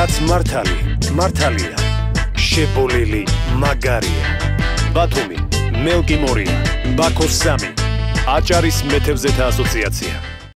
რაც მართალი, მართალია. შებოლილი მაგარია. ბათუმი, მელკი მორია, ბაქოს 3. აჭარის მეთევზეთა ასოციაცია.